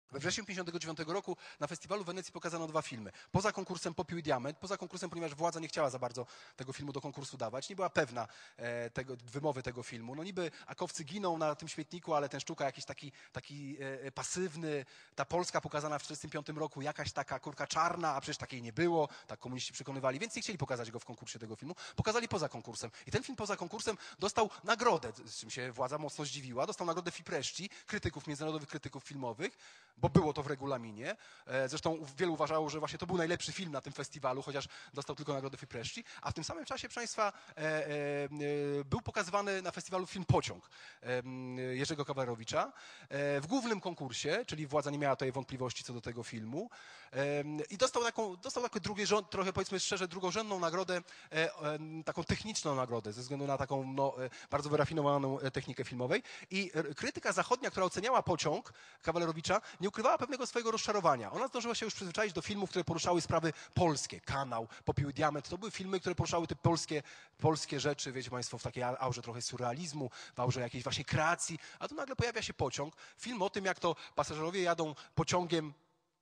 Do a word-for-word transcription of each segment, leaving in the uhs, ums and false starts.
We wrześniu tysiąc dziewięćset pięćdziesiątego dziewiątego roku na festiwalu w Wenecji pokazano dwa filmy. Poza konkursem Popiół i Diament, poza konkursem, ponieważ władza nie chciała za bardzo tego filmu do konkursu dawać, nie była pewna e, tego, wymowy tego filmu. No niby akowcy giną na tym śmietniku, ale ten Sztuka jakiś taki, taki e, pasywny, ta Polska pokazana w tysiąc dziewięćset czterdziestym piątym roku, jakaś taka kurka czarna, a przecież takiej nie było, tak komuniści przekonywali, więc nie chcieli pokazać go w konkursie tego filmu, pokazali poza konkursem. I ten film poza konkursem dostał nagrodę, z czym się władza mocno zdziwiła, dostał nagrodę Fipreszci, krytyków, międzynarodowych krytyków filmowych, bo było to w regulaminie. Zresztą wielu uważało, że właśnie to był najlepszy film na tym festiwalu, chociaż dostał tylko nagrodę Fipreszci. A w tym samym czasie, proszę Państwa, e, e, był pokazywany na festiwalu film Pociąg e, Jerzego Kawalerowicza e, w głównym konkursie, czyli władza nie miała tutaj wątpliwości co do tego filmu. E, I dostał taką, dostał taką drugie, trochę powiedzmy szczerze, drugorzędną nagrodę, e, e, taką techniczną nagrodę, ze względu na taką no, e, bardzo wyrafinowaną technikę filmowej. I krytyka zachodnia, która oceniała Pociąg Kawalerowicza, nie ukrywała pewnego swojego rozczarowania. Ona zdążyła się już przyzwyczaić do filmów, które poruszały sprawy polskie. Kanał, Popiół i Diament. To były filmy, które poruszały te polskie, polskie rzeczy, wiecie Państwo, w takiej aurze trochę surrealizmu, w aurze jakiejś właśnie kreacji. A tu nagle pojawia się Pociąg. Film o tym, jak to pasażerowie jadą pociągiem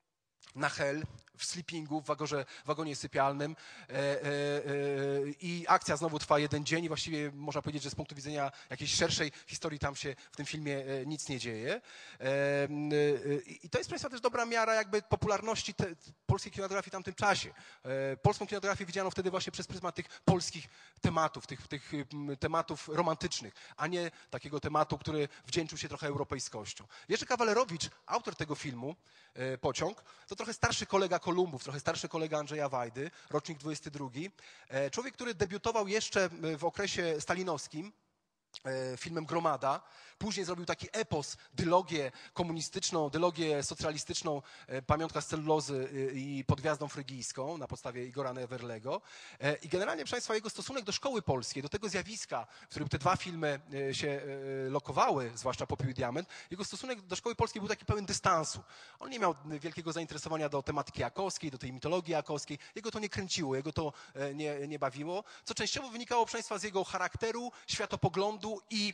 na Hel, w sleepingu, w wagonie, wagonie sypialnym e, e, e, i akcja znowu trwa jeden dzień i właściwie można powiedzieć, że z punktu widzenia jakiejś szerszej historii tam się w tym filmie e, nic nie dzieje. E, e, I to jest, Państwa, też dobra miara jakby popularności te, polskiej kinematografii w tamtym czasie. E, polską kinematografię widziano wtedy właśnie przez pryzmat tych polskich tematów, tych, tych tematów romantycznych, a nie takiego tematu, który wdzięczył się trochę europejskością. Jerzy Kawalerowicz, autor tego filmu, e, Pociąg, to trochę starszy kolega Kolumbów, trochę starszy kolega Andrzeja Wajdy, rocznik dwudziesty drugi. Człowiek, który debiutował jeszcze w okresie stalinowskim filmem Gromada. Później zrobił taki epos, dylogię komunistyczną, dylogię socjalistyczną, Pamiątka z celulozy i Pod gwiazdą frygijską na podstawie Igora Neverlego. I generalnie, proszę Państwa, jego stosunek do szkoły polskiej, do tego zjawiska, w którym te dwa filmy się lokowały, zwłaszcza Popiół i Diament, jego stosunek do szkoły polskiej był taki pełen dystansu. On nie miał wielkiego zainteresowania do tematyki akowskiej, do tej mitologii akowskiej. Jego to nie kręciło, jego to nie, nie bawiło, co częściowo wynikało, proszę Państwa, z jego charakteru, światopoglądu i,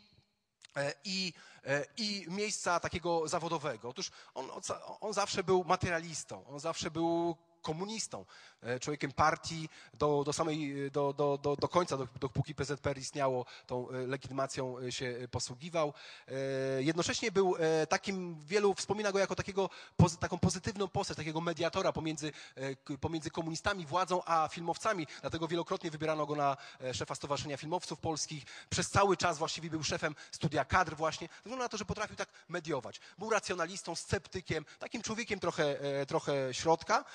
i, i miejsca takiego zawodowego. Otóż on, on zawsze był materialistą, on zawsze był komunistą, człowiekiem partii do, do samej, do, do, do, do końca, dopóki P Z P R istniało, tą legitymacją się posługiwał. Jednocześnie był takim, wielu wspomina go jako takiego, taką pozytywną postać, takiego mediatora pomiędzy, pomiędzy komunistami, władzą, a filmowcami. Dlatego wielokrotnie wybierano go na szefa Stowarzyszenia Filmowców Polskich. Przez cały czas właściwie był szefem studia kadr właśnie, ze względu na to, że potrafił tak mediować. Był racjonalistą, sceptykiem, takim człowiekiem trochę, trochę środka.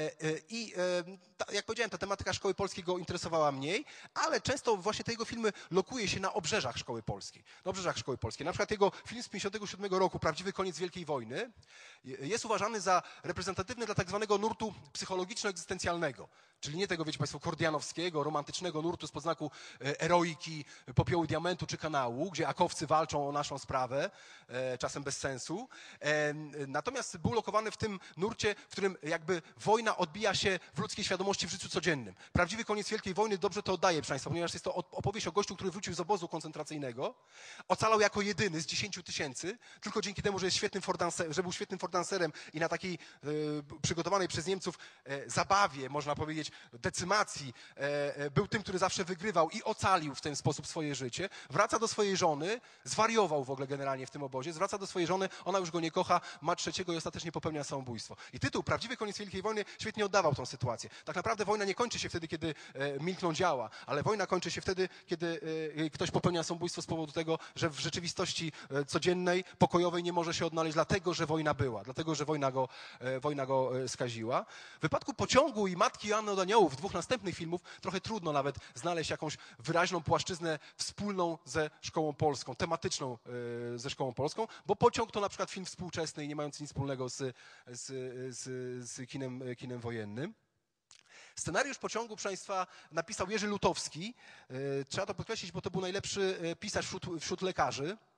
I jak powiedziałem, ta tematyka szkoły polskiej go interesowała mniej, ale często właśnie te jego filmy lokuje się na obrzeżach szkoły polskiej. Na obrzeżach szkoły polskiej. Na przykład jego film z tysiąc dziewięćset pięćdziesiątego siódmego roku, Prawdziwy koniec Wielkiej Wojny, jest uważany za reprezentatywny dla tak zwanego nurtu psychologiczno-egzystencjalnego. Czyli nie tego, wiecie Państwo, kordianowskiego, romantycznego nurtu z podznaku eroiki, Popiołu, Diamentu czy Kanału, gdzie akowcy walczą o naszą sprawę, czasem bez sensu. Natomiast był lokowany w tym nurcie, w którym jakby wojna odbija się w ludzkiej świadomości w życiu codziennym. Prawdziwy koniec Wielkiej Wojny dobrze to oddaje, proszę Państwa, ponieważ jest to opowieść o gościu, który wrócił z obozu koncentracyjnego, ocalał jako jedyny z dziesięciu tysięcy, tylko dzięki temu, że, jest świetnym fordanser, że był świetnym fordanserem i na takiej e, przygotowanej przez Niemców e, zabawie, można powiedzieć, decymacji, e, był tym, który zawsze wygrywał i ocalił w ten sposób swoje życie. Wraca do swojej żony, zwariował w ogóle generalnie w tym obozie, zwraca do swojej żony, ona już go nie kocha, ma trzeciego i ostatecznie popełnia samobójstwo. I tytuł Prawdziwy koniec Wielkiej Wojny świetnie oddawał tą sytuację. Tak naprawdę wojna nie kończy się wtedy, kiedy e, milkną działa, ale wojna kończy się wtedy, kiedy e, ktoś popełnia samobójstwo z powodu tego, że w rzeczywistości e, codziennej, pokojowej nie może się odnaleźć, dlatego, że wojna była, dlatego, że wojna go, e, wojna go e, skaziła. W wypadku Pociągu i Matki Joanny od Aniołów, dwóch następnych filmów, trochę trudno nawet znaleźć jakąś wyraźną płaszczyznę wspólną ze szkołą polską, tematyczną e, ze szkołą polską, bo Pociąg to na przykład film współczesny i nie mający nic wspólnego z, z, z, z kinem, kinem wojennym. Scenariusz Pociągu, proszę Państwa, napisał Jerzy Lutowski. Trzeba to podkreślić, bo to był najlepszy pisarz wśród, wśród lekarzy.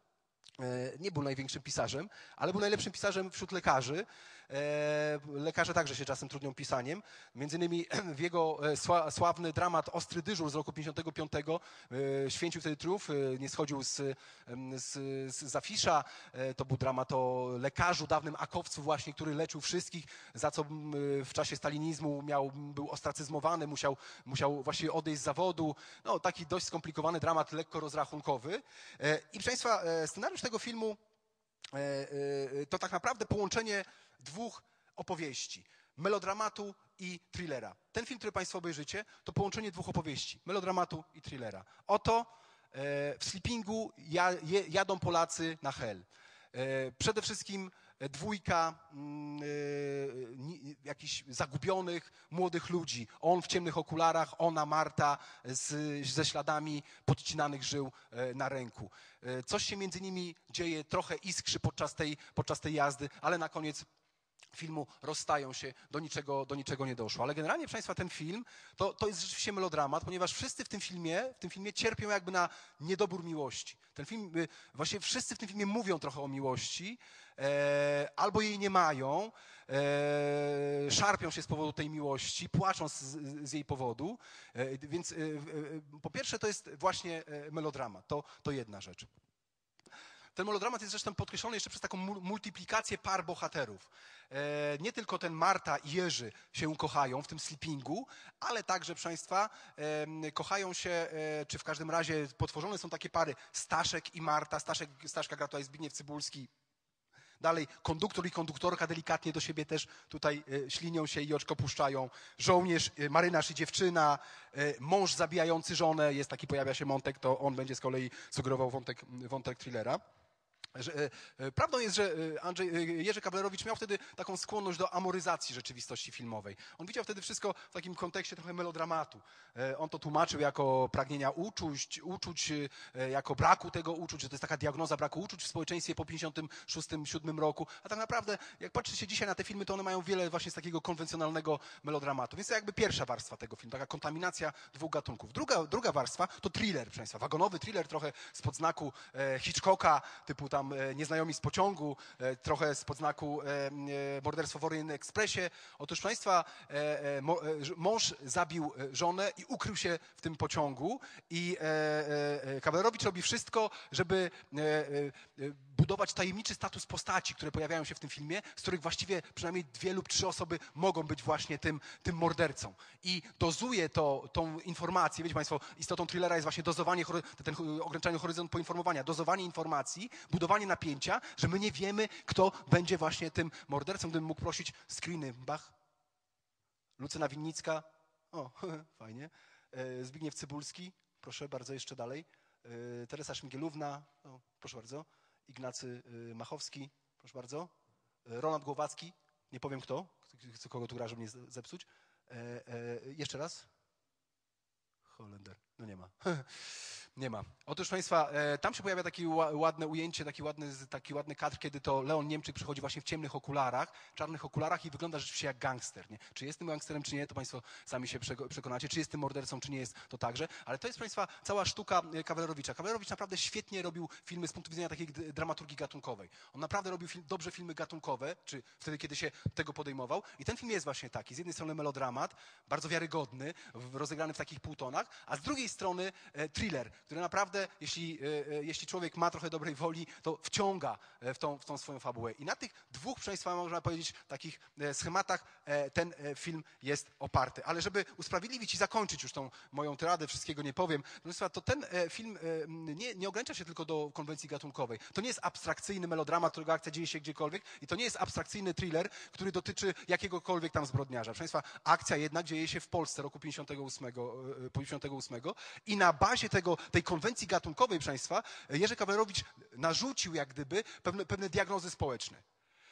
nie był największym pisarzem, ale był najlepszym pisarzem wśród lekarzy. Lekarze także się czasem trudnią pisaniem. Między innymi w jego sławny dramat Ostry dyżur z roku pięćdziesiątego piątego święcił wtedy triumf, nie schodził z, z, z afisza. To był dramat o lekarzu, dawnym akowcu właśnie, który leczył wszystkich, za co w czasie stalinizmu miał, był ostracyzmowany, musiał, musiał właściwie odejść z zawodu. No, taki dość skomplikowany dramat, lekko rozrachunkowy. I proszę Państwa, scenariusz tego filmu to tak naprawdę połączenie dwóch opowieści, melodramatu i thrillera. Ten film, który Państwo obejrzycie, to połączenie dwóch opowieści, melodramatu i thrillera. Oto w Sleepingu jadą Polacy na hel. Przede wszystkim dwójka jakichś zagubionych młodych ludzi. On w ciemnych okularach, ona, Marta, z, ze śladami podcinanych żył na ręku. Coś się między nimi dzieje, trochę iskrzy podczas tej, podczas tej jazdy, ale na koniec filmu rozstają się, do niczego, do niczego nie doszło. Ale generalnie, proszę Państwa, ten film to, to jest rzeczywiście melodramat, ponieważ wszyscy w tym filmie, w tym filmie cierpią jakby na niedobór miłości. Ten film, właśnie wszyscy w tym filmie mówią trochę o miłości, e, albo jej nie mają, e, szarpią się z powodu tej miłości, płaczą z, z jej powodu. E, więc e, e, po pierwsze to jest właśnie melodramat, to, to jedna rzecz. Ten melodramat jest zresztą podkreślony jeszcze przez taką multiplikację par bohaterów. E, nie tylko ten Marta i Jerzy się ukochają w tym Sleepingu, ale także, proszę Państwa, e, kochają się, e, czy w każdym razie potworzone są takie pary Staszek i Marta. Staszek, Staszka gra tutaj Zbigniew Cybulski. Dalej konduktor i konduktorka delikatnie do siebie też tutaj e, ślinią się i oczko puszczają. Żołnierz, e, marynarz i dziewczyna, e, mąż zabijający żonę. Jest taki, pojawia się wątek, to on będzie z kolei sugerował wątek, wątek thrillera. Że, e, prawdą jest, że Andrzej, Jerzy Kablerowicz miał wtedy taką skłonność do amoryzacji rzeczywistości filmowej. On widział wtedy wszystko w takim kontekście trochę melodramatu. E, on to tłumaczył jako pragnienia uczuć, uczuć, e, jako braku tego uczuć, że to jest taka diagnoza braku uczuć w społeczeństwie po pięćdziesiątym szóstym siódmym roku. A tak naprawdę, jak patrzy się dzisiaj na te filmy, to one mają wiele właśnie z takiego konwencjonalnego melodramatu. Więc to jakby pierwsza warstwa tego filmu, taka kontaminacja dwóch gatunków. Druga, druga warstwa to thriller, proszę Państwa, wagonowy thriller, trochę spod znaku e, Hitchcocka, typu tam Nieznajomi z pociągu, trochę spod znaku Morderstwo w Orient Expressie. Otóż, proszę Państwa, mąż zabił żonę i ukrył się w tym pociągu i Kablerowicz robi wszystko, żeby budować tajemniczy status postaci, które pojawiają się w tym filmie, z których właściwie przynajmniej dwie lub trzy osoby mogą być właśnie tym, tym mordercą. I dozuje to, tą informację, wiecie Państwo, istotą thrillera jest właśnie dozowanie, ten ograniczany horyzont poinformowania, dozowanie informacji, budowanie napięcia, że my nie wiemy, kto będzie właśnie tym mordercą, gdybym mógł prosić screeny. Bach, Lucyna Winnicka, o, fajnie, Zbigniew Cybulski, proszę bardzo, jeszcze dalej, Teresa Szmigielówna, o, proszę bardzo, Ignacy Machowski, proszę bardzo, Ronald Głowacki, nie powiem kto, kogo tu gra, żeby mnie zepsuć, e, e, jeszcze raz, Holender, no nie ma. Nie ma. Otóż, proszę Państwa, tam się pojawia takie ładne ujęcie, taki ładny, taki ładny kadr, kiedy to Leon Niemczyk przychodzi właśnie w ciemnych okularach, czarnych okularach i wygląda rzeczywiście jak gangster. Nie? Czy jest tym gangsterem, czy nie, to Państwo sami się przekonacie. Czy jest tym mordercą, czy nie jest, to także. Ale to jest, proszę Państwa, cała sztuka Kablerowicza. Kablerowicz naprawdę świetnie robił filmy z punktu widzenia takiej dramaturgii gatunkowej. On naprawdę robił film, dobrze filmy gatunkowe, czy wtedy, kiedy się tego podejmował. I ten film jest właśnie taki. Z jednej strony melodramat, bardzo wiarygodny, rozegrany w takich półtonach, a z drugiej strony e, thriller, który naprawdę, jeśli, jeśli człowiek ma trochę dobrej woli, to wciąga w tą, w tą swoją fabułę. I na tych dwóch, proszę Państwa, można powiedzieć, takich schematach ten film jest oparty. Ale żeby usprawiedliwić i zakończyć już tą moją tyradę, wszystkiego nie powiem, proszę Państwa, to ten film nie, nie ogranicza się tylko do konwencji gatunkowej. To nie jest abstrakcyjny melodramat, którego akcja dzieje się gdziekolwiek i to nie jest abstrakcyjny thriller, który dotyczy jakiegokolwiek tam zbrodniarza. Proszę Państwa, akcja jednak dzieje się w Polsce roku pięćdziesiątego ósmego i na bazie tego, tej konwencji gatunkowej, proszę Państwa, Jerzy Kablerowicz narzucił jak gdyby pewne, pewne diagnozy społeczne.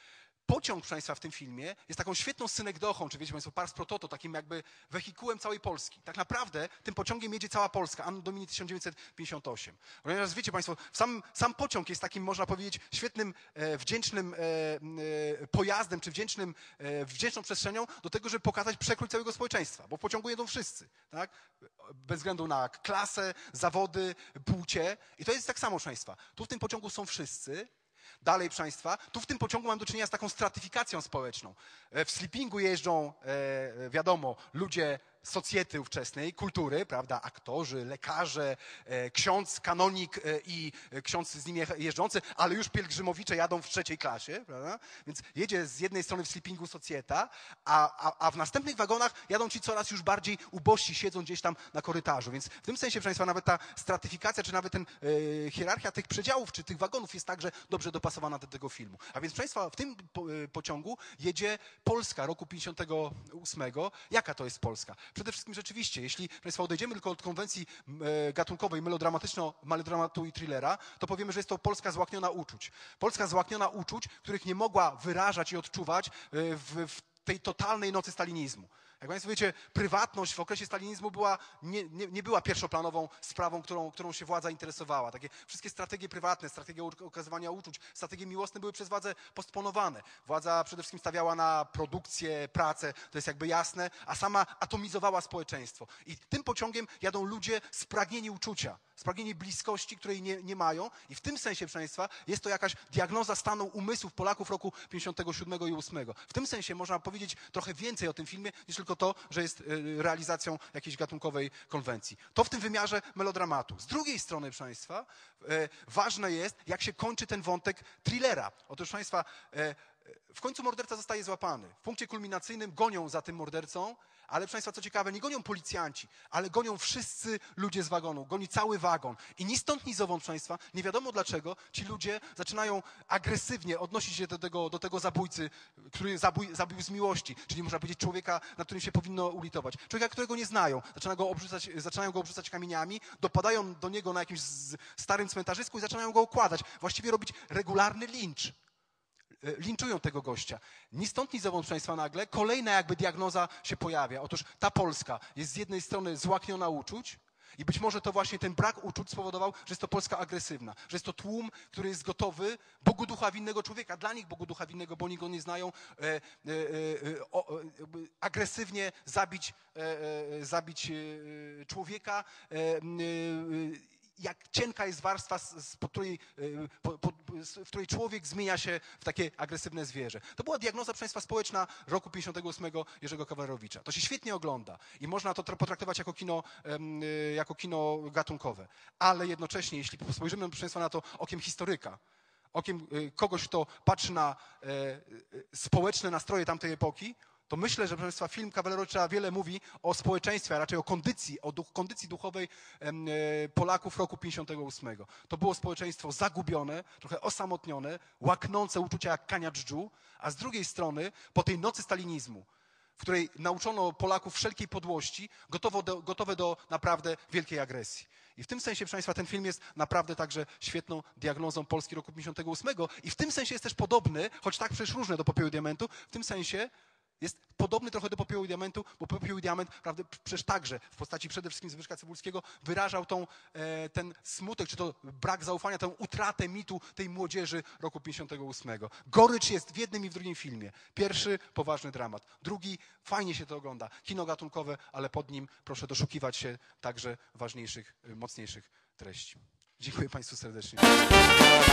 pociąg, proszę Państwa, w tym filmie jest taką świetną synekdochą, czy wiecie Państwo, pars pro toto, takim jakby wehikułem całej Polski. Tak naprawdę tym pociągiem jedzie cała Polska, Anno Domini tysiąc dziewięćset pięćdziesiąt osiem. Ponieważ wiecie Państwo, sam, sam pociąg jest takim, można powiedzieć, świetnym, e, wdzięcznym e, e, pojazdem, czy wdzięcznym, e, wdzięczną przestrzenią do tego, żeby pokazać przekrój całego społeczeństwa, bo w pociągu jedą wszyscy, tak? Bez względu na klasę, zawody, płcie. I to jest tak samo, proszę Państwa. Tu w tym pociągu są wszyscy. Dalej, proszę Państwa, tu w tym pociągu mam do czynienia z taką stratyfikacją społeczną. W sleepingu jeżdżą, e, wiadomo, ludzie socjety ówczesnej, kultury, prawda, aktorzy, lekarze, e, ksiądz, kanonik e, i ksiądz z nim jeżdżący, ale już pielgrzymowicze jadą w trzeciej klasie, prawda? Więc jedzie z jednej strony w sleepingu socjeta, a, a, a w następnych wagonach jadą ci coraz już bardziej ubożsi, siedzą gdzieś tam na korytarzu. Więc w tym sensie, proszę Państwa, nawet ta stratyfikacja, czy nawet ten e, hierarchia tych przedziałów, czy tych wagonów jest także dobrze dopasowana do tego filmu. A więc, proszę Państwa, w tym po, e, pociągu jedzie Polska roku pięćdziesiątego ósmego. Jaka to jest Polska? Przede wszystkim rzeczywiście, jeśli Państwo odejdziemy tylko od konwencji e, gatunkowej melodramatu i thrillera, to powiemy, że jest to Polska złakniona uczuć. Polska złakniona uczuć, których nie mogła wyrażać i odczuwać e, w, w tej totalnej nocy stalinizmu. Jak Państwo wiecie, prywatność w okresie stalinizmu była, nie, nie, nie była pierwszoplanową sprawą, którą, którą się władza interesowała. Takie wszystkie strategie prywatne, strategie okazywania uczuć, strategie miłosne były przez władzę postponowane. Władza przede wszystkim stawiała na produkcję, pracę, to jest jakby jasne, a sama atomizowała społeczeństwo. I tym pociągiem jadą ludzie spragnieni uczucia, spragnieni bliskości, której nie, nie mają. I w tym sensie, proszę Państwa, jest to jakaś diagnoza stanu umysłów Polaków roku pięćdziesiątego siódmego i ósmego. W tym sensie można powiedzieć trochę więcej o tym filmie, niż tylko to, że jest realizacją jakiejś gatunkowej konwencji. To w tym wymiarze melodramatu. Z drugiej strony, proszę Państwa, ważne jest, jak się kończy ten wątek thrillera. Otóż, proszę Państwa, w końcu morderca zostaje złapany. W punkcie kulminacyjnym gonią za tym mordercą, ale proszę Państwa, co ciekawe, nie gonią policjanci, ale gonią wszyscy ludzie z wagonu, goni cały wagon. I ni stąd, ni zowąd, proszę Państwa, nie wiadomo dlaczego, ci ludzie zaczynają agresywnie odnosić się do tego, do tego zabójcy, który zabój, zabił z miłości, czyli można powiedzieć człowieka, na którym się powinno ulitować. Człowieka, którego nie znają. Zaczynają go obrzucać, zaczynają go obrzucać kamieniami, dopadają do niego na jakimś starym cmentarzysku i zaczynają go okładać. Właściwie robić regularny lincz. Linczują tego gościa. Ni stąd, ni zowąd, proszę Państwa, nagle kolejna jakby diagnoza się pojawia. Otóż ta Polska jest z jednej strony złakniona uczuć i być może to właśnie ten brak uczuć spowodował, że jest to Polska agresywna, że jest to tłum, który jest gotowy Bogu ducha winnego człowieka, dla nich Bogu ducha winnego, bo oni go nie znają, e, e, e, o, e, agresywnie zabić, e, e, zabić e, człowieka, e, e, jak cienka jest warstwa, pod której, po, po, w której człowiek zmienia się w takie agresywne zwierzę. To była diagnoza, proszę Państwa, społeczna roku pięćdziesiątego ósmego Jerzego Kawalerowicza. To się świetnie ogląda i można to potraktować jako kino, jako kino gatunkowe. Ale jednocześnie, jeśli spojrzymy, proszę Państwa, na to okiem historyka, okiem kogoś, kto patrzy na społeczne nastroje tamtej epoki, to myślę, że, proszę Państwa, film Kawalerowicza wiele mówi o społeczeństwie, a raczej o kondycji, o duch, kondycji duchowej e, Polaków roku pięćdziesiątego ósmego. To było społeczeństwo zagubione, trochę osamotnione, łaknące uczucia jak kania dżdżu, a z drugiej strony po tej nocy stalinizmu, w której nauczono Polaków wszelkiej podłości, gotowe do, gotowe do naprawdę wielkiej agresji. I w tym sensie, proszę Państwa, ten film jest naprawdę także świetną diagnozą Polski roku pięćdziesiątego ósmego i w tym sensie jest też podobny, choć tak przecież różne do Popiołu i Diamentu, w tym sensie jest podobny trochę do Popiołu i Diamentu, bo Popioł i Diament, prawda, przecież także w postaci przede wszystkim Zbyszka Cybulskiego wyrażał tą, e, ten smutek, czy to brak zaufania, tę utratę mitu tej młodzieży roku pięćdziesiątego ósmego. Gorycz jest w jednym i w drugim filmie. Pierwszy poważny dramat, drugi fajnie się to ogląda, kino gatunkowe, ale pod nim proszę doszukiwać się także ważniejszych, mocniejszych treści. Dziękuję Państwu serdecznie.